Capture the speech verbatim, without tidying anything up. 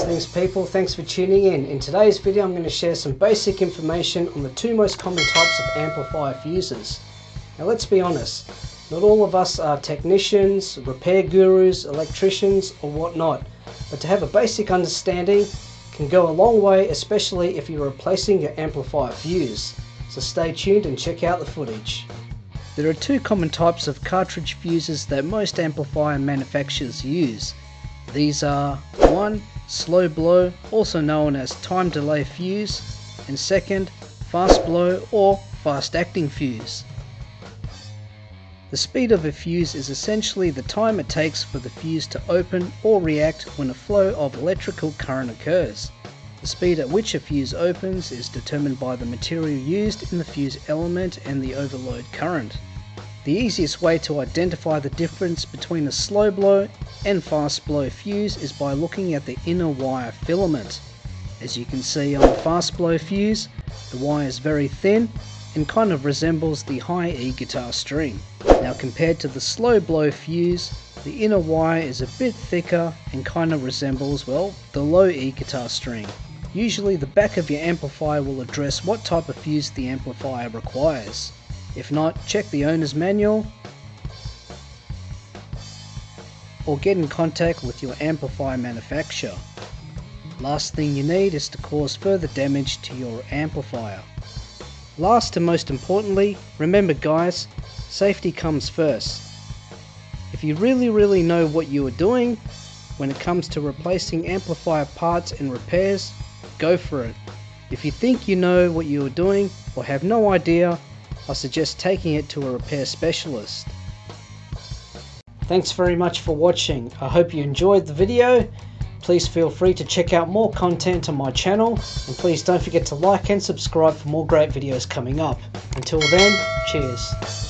Greetings people, thanks for tuning in. In today's video I'm going to share some basic information on the two most common types of amplifier fuses. Now let's be honest, not all of us are technicians, repair gurus, electricians or whatnot, but to have a basic understanding can go a long way, especially if you're replacing your amplifier fuse. So stay tuned and check out the footage. There are two common types of cartridge fuses that most amplifier manufacturers use. These are one, slow blow, also known as time delay fuse, and second, fast blow or fast acting fuse. The speed of a fuse is essentially the time it takes for the fuse to open or react when a flow of electrical current occurs. The speed at which a fuse opens is determined by the material used in the fuse element and the overload current. The easiest way to identify the difference between a slow blow and fast blow fuse is by looking at the inner wire filament. As you can see on a fast blow fuse, the wire is very thin and kind of resembles the high E guitar string. Now compared to the slow blow fuse, the inner wire is a bit thicker and kind of resembles, well, the low E guitar string. Usually the back of your amplifier will address what type of fuse the amplifier requires. If not, check the owner's manual or get in contact with your amplifier manufacturer. Last thing you need is to cause further damage to your amplifier. Last and most importantly, remember guys, safety comes first. If you really really know what you are doing when it comes to replacing amplifier parts and repairs, go for it. If you think you know what you are doing or have no idea, I suggest taking it to a repair specialist. Thanks very much for watching. I hope you enjoyed the video. Please feel free to check out more content on my channel, and please don't forget to like and subscribe for more great videos coming up. Until then, cheers.